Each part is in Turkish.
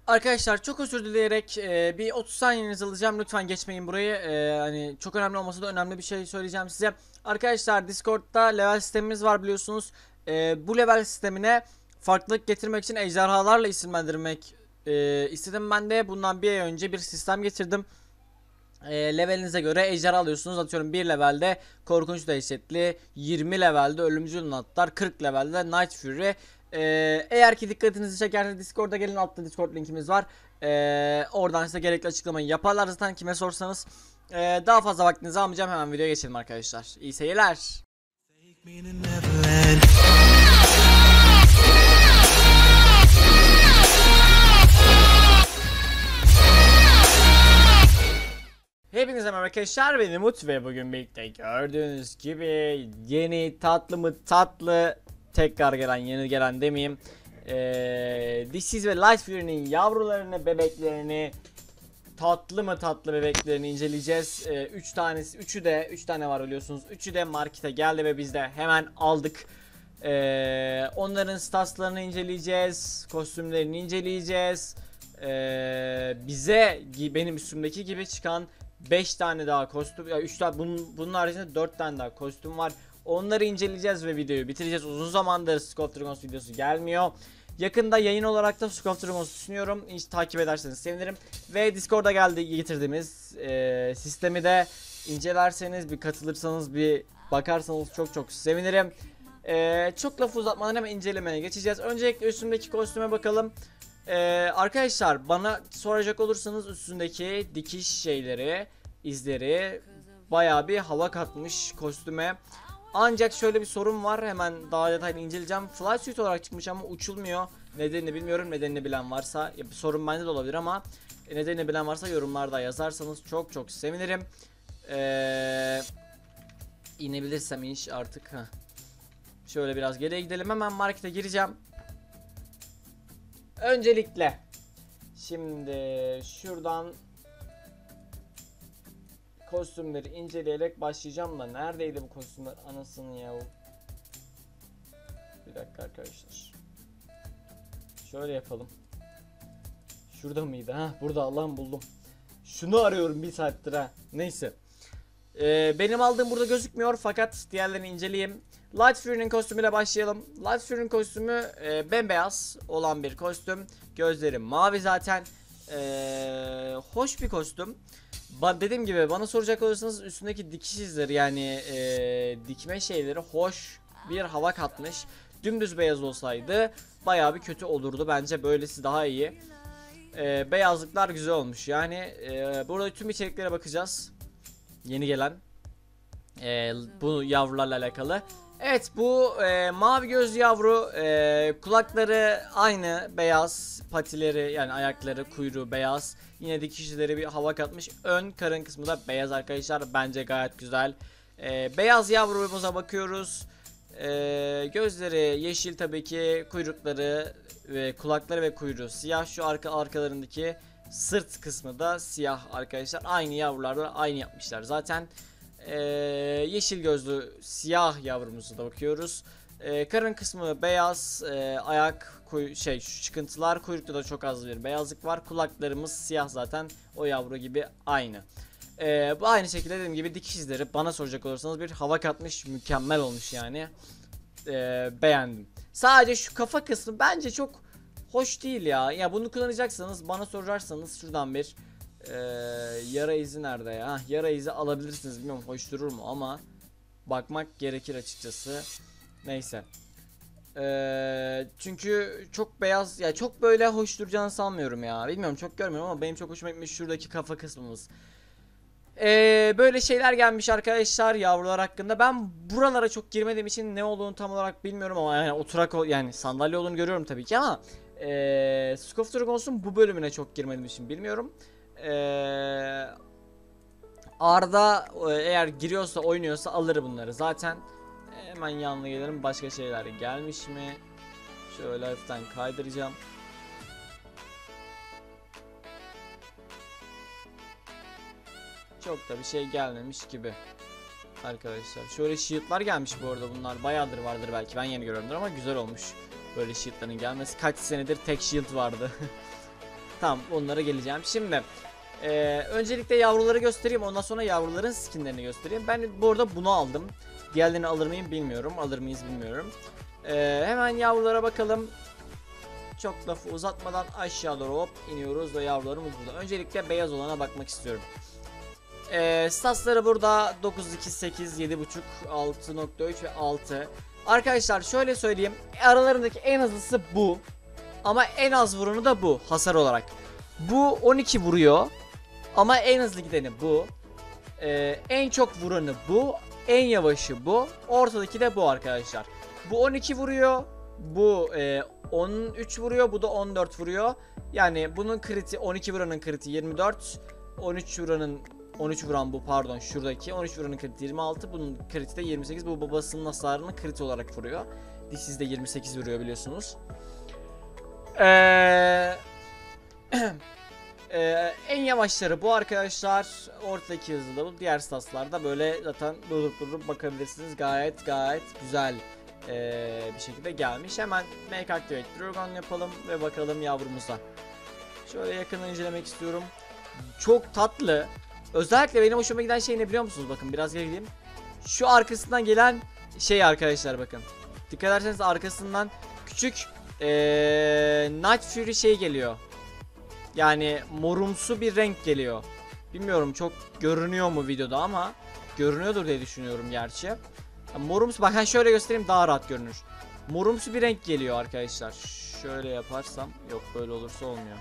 Arkadaşlar çok özür dileyerek bir 30 saniyenizi alacağım. Lütfen geçmeyin burayı. Hani çok önemli olmasa da önemli bir şey söyleyeceğim size. Arkadaşlar Discord'da level sistemimiz var biliyorsunuz. Bu level sistemine farklılık getirmek için ejderhalarla isimlendirmek istedim. Ben de bundan bir ay önce bir sistem getirdim. Levelinize göre ejderha alıyorsunuz. Atıyorum 1 levelde korkunç dehşetli, 20 levelde ölümcül natlar, 40 levelde Night Fury. Eğer ki dikkatinizi çekerse Discord'a gelin, altta Discord linkimiz var. Oradan size gerekli açıklamayı yaparlar zaten kime sorsanız. Daha fazla vaktinizi almayacağım, hemen videoya geçelim arkadaşlar. İyi seyirler. Hepinize merhaba arkadaşlar, ben Umut ve bugün birlikte gördüğünüz gibi yeni tatlı mı tatlı, tekrar gelen yeni gelen demeyeyim, Dişsiz ve Light Fury'nin yavrularını, bebeklerini, tatlı mı tatlı bebeklerini inceleyeceğiz. 3 tanesi, 3 tane var biliyorsunuz. 3'ü de markete geldi ve biz de hemen aldık. Onların statslarını inceleyeceğiz, kostümlerini inceleyeceğiz. Bize benim üstümdeki gibi çıkan 5 tane daha kostüm, ya 3 tane, bunun haricinde 4 tane daha kostüm var. Onları inceleyeceğiz ve videoyu bitireceğiz. Uzun zamandır Scope Dragons videosu gelmiyor. Yakında yayın olarak da Scope Dragons'u düşünüyorum. Hiç takip ederseniz sevinirim. Ve Discord'a getirdiğimiz sistemi de incelerseniz, bir katılırsanız, bir bakarsanız çok sevinirim. Çok laf uzatmadan hemen incelemeye geçeceğiz. Öncelikle üstümdeki kostüme bakalım. Arkadaşlar bana soracak olursanız üstündeki dikiş şeyleri, izleri bayağı bir hava katmış kostüme. Ancak şöyle bir sorun var, hemen daha detaylı inceleyeceğim. Fly suit olarak çıkmış ama uçulmuyor. Nedenini bilmiyorum. Nedenini bilen varsa, ya bir sorun bende de olabilir ama nedenini bilen varsa yorumlarda yazarsanız çok sevinirim. İnebilirsem iş artık. Şöyle biraz geriye gidelim, hemen markete gireceğim. Öncelikle şimdi şuradan kostümleri inceleyerek başlayacağım da neredeydi bu kostümler, anasını ya. Bir dakika arkadaşlar. Şöyle yapalım. Şurada mıydı? Ha, burada, Allah'ım buldum. Şunu arıyorum bir saattir ha. Neyse. Benim aldığım burada gözükmüyor fakat diğerlerini inceleyeyim. Light Fury'nin kostümüyle başlayalım. Light Fury'nin kostümü bembeyaz olan bir kostüm. Gözleri mavi zaten. Hoş bir kostüm. Dediğim gibi bana soracak olursanız üstündeki dikiş izleri, yani dikme şeyleri hoş bir hava katmış. Dümdüz beyaz olsaydı bayağı bir kötü olurdu. Bence böylesi daha iyi. Beyazlıklar güzel olmuş. Yani burada tüm içeriklere bakacağız. Yeni gelen bu yavrularla alakalı. Evet, bu mavi gözlü yavru, kulakları aynı beyaz, patileri yani ayakları, kuyruğu beyaz, yine dikişleri bir hava katmış. Ön karın kısmı da beyaz arkadaşlar, bence gayet güzel. Beyaz yavrumuza bakıyoruz. Gözleri yeşil tabii ki, kuyrukları ve kulakları ve kuyruğu siyah. Şu arkalarındaki sırt kısmı da siyah arkadaşlar. Aynı yavrularla aynı yapmışlar zaten. Yeşil gözlü siyah yavrumuza da bakıyoruz. Karın kısmı beyaz, ayak şu çıkıntılar, kuyrukta da çok az bir beyazlık var. Kulaklarımız siyah zaten, o yavru gibi aynı. Bu aynı şekilde dediğim gibi dikiş izleri, bana soracak olursanız bir hava katmış, mükemmel olmuş yani. Beğendim. Sadece şu kafa kısmı bence çok hoş değil ya. Ya bunu kullanacaksanız, bana sorarsanız şuradan bir yara izi nerede ya? Yara izi alabilirsiniz. Bilmiyorum hoş durur mu ama bakmak gerekir açıkçası. Neyse. Çünkü çok beyaz ya, çok böyle hoş duracağını sanmıyorum ya. Bilmiyorum, çok görmüyorum ama benim çok hoşuma gitmiş şuradaki kafa kısmımız. Böyle şeyler gelmiş arkadaşlar yavrular hakkında. Ben buralara çok girmediğim için ne olduğunu tam olarak bilmiyorum ama yani oturak yani sandalye olduğunu görüyorum tabii ki ama Scope Dragons'un bu bölümüne çok girmediğim için bilmiyorum. Arda eğer giriyorsa, oynuyorsa alır bunları zaten. Hemen yanına gelirim, başka şeyler gelmiş mi? Şöyle hafiften kaydıracağım. Çok da bir şey gelmemiş gibi arkadaşlar. Şöyle shield'lar gelmiş bu arada, bunlar bayağıdır vardır, belki ben yeni görüyorumdur ama güzel olmuş böyle shield'ların gelmesi. Kaç senedir tek shield vardı. Tamam, onlara geleceğim. Şimdi öncelikle yavruları göstereyim, ondan sonra yavruların skinlerini göstereyim. Ben bu arada bunu aldım. Diğerlerini alır mıyım bilmiyorum. Alır mıyız bilmiyorum. Hemen yavrulara bakalım. Çok lafı uzatmadan aşağı doğru hop iniyoruz ve yavrularımız burada. Öncelikle beyaz olana bakmak istiyorum. Statsları burada 9.2, 8, 7.5, 6.3 ve 6. Arkadaşlar şöyle söyleyeyim. Aralarındaki en hızlısı bu. Ama en az vuranı da bu hasar olarak. Bu 12 vuruyor. Ama en hızlı gideni bu. En çok vuranı bu. En yavaşı bu. Ortadaki de bu arkadaşlar. Bu 12 vuruyor. Bu 13 vuruyor. Bu da 14 vuruyor. Yani bunun kriti 12 vuranın kriti 24. 13 vuran bu, pardon, şuradaki 13 vuranın kriti 26. Bunun kriti de 28. Bu babasının hasarını kriti olarak vuruyor. Dişsiz de 28 vuruyor biliyorsunuz. En yavaşları bu arkadaşlar. Ortadaki hızlı da bu. Diğer statslarda böyle zaten durup bakabilirsiniz. Gayet güzel bir şekilde gelmiş. Hemen Make Activate Dragon yapalım ve bakalım yavrumuza. Şöyle yakından incelemek istiyorum. Çok tatlı. Özellikle benim hoşuma giden şey ne biliyor musunuz? Bakın biraz geri gideyim. Şu arkasından gelen şey arkadaşlar, bakın. Dikkat ederseniz arkasından küçük Night Fury şey geliyor. Yani morumsu bir renk geliyor. Bilmiyorum çok görünüyor mu videoda ama görünüyordur diye düşünüyorum gerçi. Morumsu, bakın şöyle göstereyim daha rahat görünür. Morumsu bir renk geliyor arkadaşlar. Şöyle yaparsam, yok böyle olursa olmuyor.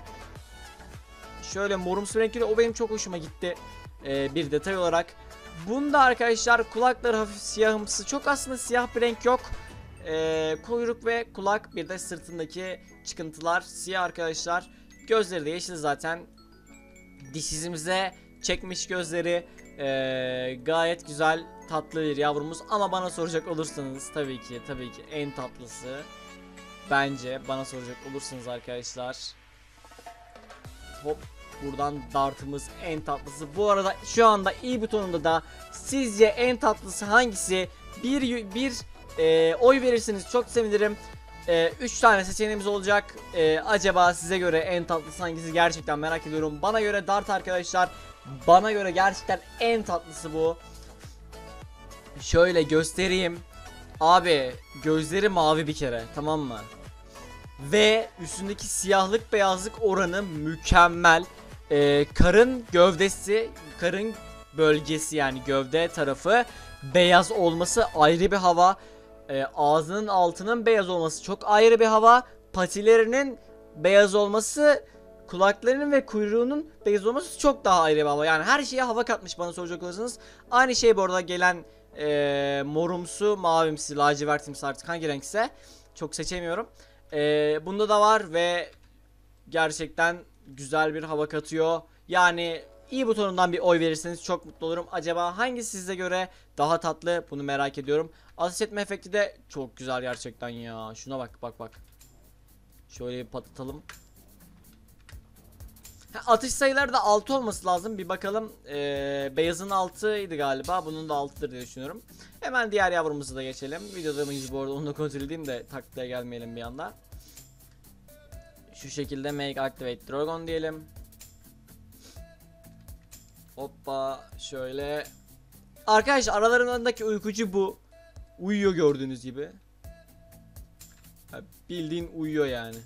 Şöyle morumsu renk geliyor, o benim çok hoşuma gitti. Bir detay olarak. Bunda arkadaşlar kulakları hafif siyahımsı, çok aslında siyah bir renk yok. Kuyruk ve kulak, bir de sırtındaki çıkıntılar siyah arkadaşlar. Gözleri de yeşil zaten. Dişizimize çekmiş gözleri. Gayet güzel, tatlı bir yavrumuz. Ama bana soracak olursanız tabii ki en tatlısı bence, bana soracak olursanız arkadaşlar, hop, buradan dartımız en tatlısı. Bu arada şu anda i butonunda da sizce en tatlısı hangisi? Bir oy verirseniz çok sevinirim. 3 tane seçeneğimiz olacak. Acaba size göre en tatlısı hangisi, gerçekten merak ediyorum. Bana göre dart arkadaşlar. Bana göre gerçekten en tatlısı bu. Şöyle göstereyim. Abi gözleri mavi bir kere, tamam mı? Ve üstündeki siyahlık beyazlık oranı mükemmel. Karın gövdesi, karın bölgesi yani gövde tarafı beyaz olması ayrı bir hava. Ağzının altının beyaz olması çok ayrı bir hava. Patilerinin beyaz olması, kulaklarının ve kuyruğunun beyaz olması çok daha ayrı bir hava. Yani her şeye hava katmış bana soracak olursanız. Aynı şey bu arada gelen morumsu, mavimsi, lacivertimsi, artık hangi renkse çok seçemiyorum. Bunda da var ve gerçekten güzel bir hava katıyor. Yani i butonundan bir oy verirseniz çok mutlu olurum. Acaba hangisi size göre daha tatlı, bunu merak ediyorum. Ateş etme efekti de çok güzel gerçekten ya. Şuna bak. Şöyle bir patlatalım. Atış sayıları da 6 olması lazım. Bir bakalım. Beyazın 6'ydı galiba. Bunun da 6'dır diye düşünüyorum. Hemen diğer yavrumuza da geçelim. Videoda mıyız bu arada, onu da kontrol edeyim de taklaya gelmeyelim bir anda. Şu şekilde Make Activate Dragon diyelim. Hoppa şöyle. Arkadaşlar aralarındaki uykucu bu. Uyuyor gördüğünüz gibi. Bildiğin uyuyor yani.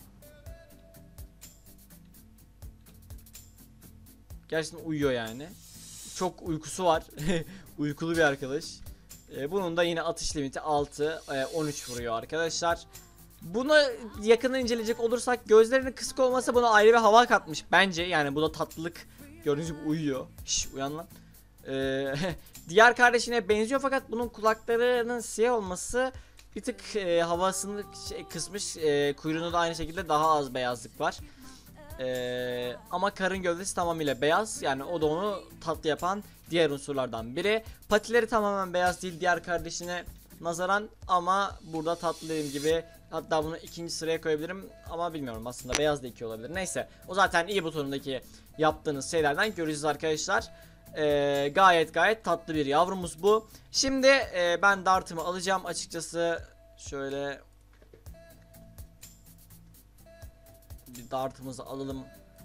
Gerçekten uyuyor yani. Çok uykusu var. Uykulu bir arkadaş. Bunun da yine atış limiti 6, 13 vuruyor arkadaşlar. Bunu yakından inceleyecek olursak gözlerinin kısık olması buna ayrı bir hava katmış bence. Yani bu da tatlılık. Gördüğünüz gibi uyuyor. Şş, uyan lan. Diğer kardeşine benziyor fakat bunun kulaklarının siyah olması bir tık havasını kısmış. Kuyruğunda da aynı şekilde daha az beyazlık var. Ama karın gövdesi tamamıyla beyaz. Yani o da onu tatlı yapan diğer unsurlardan biri. Patileri tamamen beyaz değil diğer kardeşine nazaran, ama burada tatlı dediğim gibi, hatta bunu ikinci sıraya koyabilirim ama bilmiyorum, aslında beyaz da 2 olabilir. Neyse, o zaten i butonundaki yaptığınız şeylerden göreceğiz arkadaşlar. Gayet tatlı bir yavrumuz bu. Şimdi ben dartımı alacağım açıkçası. Şöyle Bir dartımızı alalım.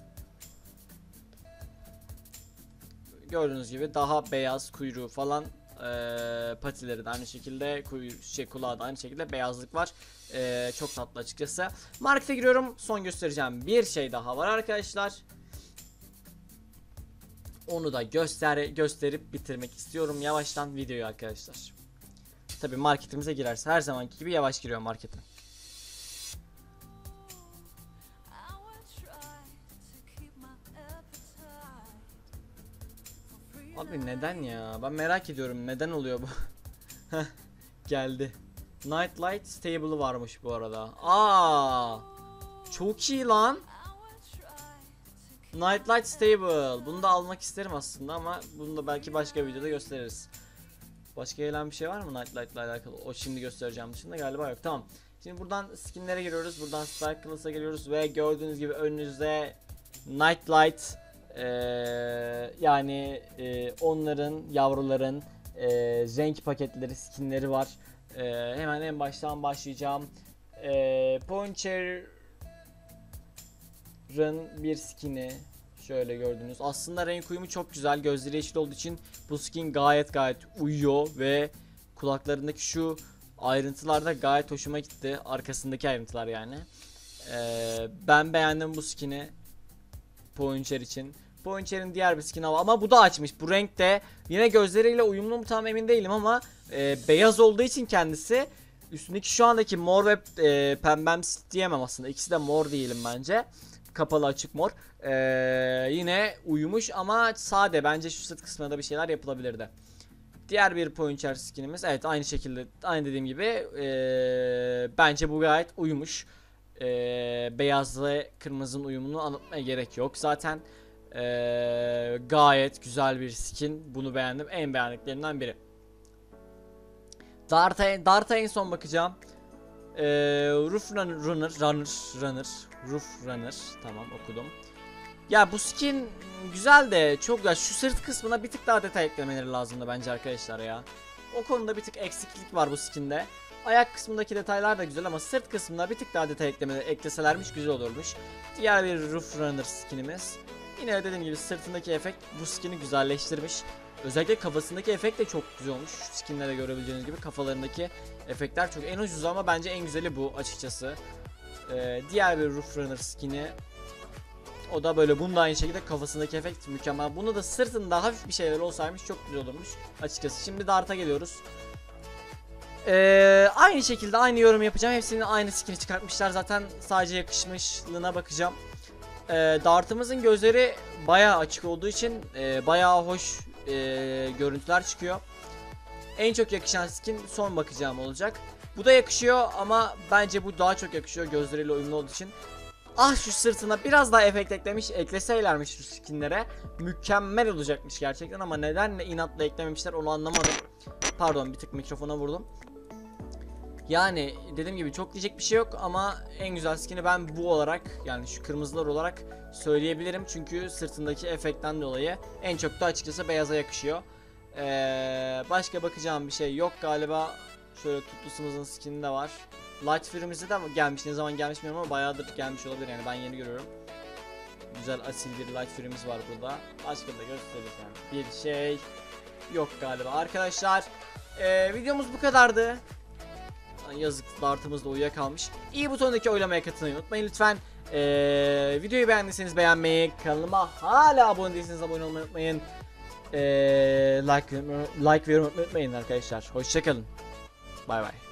Gördüğünüz gibi daha beyaz kuyruğu falan, patileri de aynı şekilde, kulağı da aynı şekilde beyazlık var. Çok tatlı açıkçası. Markete giriyorum. Son göstereceğim bir şey daha var arkadaşlar. Onu da gösterip bitirmek istiyorum yavaştan videoyu arkadaşlar. Tabi marketimize girerse her zamanki gibi yavaş giriyor markete. Abi neden ya? Ben merak ediyorum neden oluyor bu? Geldi. Nightlight Stable'ı varmış bu arada. Çok iyi lan. Nightlight Stable. Bunu da almak isterim aslında ama bunu da belki başka videoda gösteririz. Başka gelen bir şey var mı Nightlight ile alakalı? O şimdi göstereceğim dışında galiba yok. Tamam. Şimdi buradan skinlere giriyoruz. Buradan Strike Class'a geliyoruz ve gördüğünüz gibi önünüzde Nightlight, yani onların, yavruların renk paketleri, skinleri var. Hemen en baştan başlayacağım. Poncher'ın bir skini. Şöyle gördünüz. Aslında renk uyumu çok güzel. Gözleri yeşil olduğu için bu skin gayet uyuyor ve kulaklarındaki şu ayrıntılar da gayet hoşuma gitti. Arkasındaki ayrıntılar yani. Ben beğendim bu skin'i. Poncher için. Poncher'in diğer bir skin'i var ama bu da açmış. Bu renk de yine gözleriyle uyumlu mu tam emin değilim ama beyaz olduğu için kendisi. Üstündeki şu andaki mor ve pembemsi diyemem aslında. İkisi de mor diyelim bence. Kapalı açık mor. Yine uyumuş ama sade. Bence şu sırt kısmına da bir şeyler yapılabilirdi. Diğer bir Poncher skinimiz. Evet, aynı şekilde, aynı dediğim gibi bence bu gayet uyumuş. Beyazla kırmızının uyumunu anlatmaya gerek yok. Zaten gayet güzel bir skin. Bunu beğendim. En beğendiklerimden biri. Dart'a en son bakacağım. Roof Runner. Tamam, okudum. Ya bu skin güzel de çok güzel. Şu sırt kısmına bir tık daha detay eklemeleri lazımdı bence arkadaşlar ya. O konuda bir tık eksiklik var bu skinde. Ayak kısmındaki detaylar da güzel ama sırt kısmında bir tık daha detay ekleselermiş güzel olurmuş. Diğer bir Roof Runner skinimiz. Yine dediğim gibi sırtındaki efekt bu skini güzelleştirmiş. Özellikle kafasındaki efekt de çok güzel olmuş. Şu skinlerde görebileceğiniz gibi kafalarındaki efektler çok en ucuz ama bence en güzeli bu açıkçası. Diğer bir Roof Runner skini. O da böyle, bunun da aynı şekilde kafasındaki efekt mükemmel. Bunu da sırtında hafif bir şeyler olsaymış çok güzel olurmuş açıkçası. Şimdi Dart'a geliyoruz. Aynı şekilde aynı yorum yapacağım. Hepsinin aynı skin'i çıkartmışlar. Zaten sadece yakışmışlığına bakacağım. Dart'ımızın gözleri bayağı açık olduğu için bayağı hoş görüntüler çıkıyor. En çok yakışan skin son bakacağım olacak. Bu da yakışıyor ama bence bu daha çok yakışıyor gözleriyle uyumlu olduğu için. Şu sırtına biraz daha efekt ekleseylermiş şu skinlere mükemmel olacakmış gerçekten ama neden inatla eklememişler onu anlamadım. Pardon, bir tık mikrofona vurdum. Yani dediğim gibi çok diyecek bir şey yok ama en güzel skin'i ben bu olarak, yani şu kırmızılar olarak söyleyebilirim. Çünkü sırtındaki efektten dolayı en çok da açıkçası beyaza yakışıyor. Başka bakacağım bir şey yok galiba. Şöyle tutlusumuzun skin'i de var. Light Fury'mize de gelmiş, ne zaman gelmiş bilmiyorum ama bayağıdır gelmiş olabilir yani, ben yeni görüyorum. Güzel asil bir Light Fury'miz var burada. Başka da göstereceğim bir şey yok galiba arkadaşlar. Videomuz bu kadardı. Yazık, Dart'ımız da uyuyakalmış. İyi butonundaki oylamaya katılmayı unutmayın lütfen. Videoyu beğendiyseniz beğenmeyi, kanalıma hala abone değilseniz abone olmayı unutmayın. Like ve yorum unutmayın arkadaşlar. Hoşçakalın. Bay bay.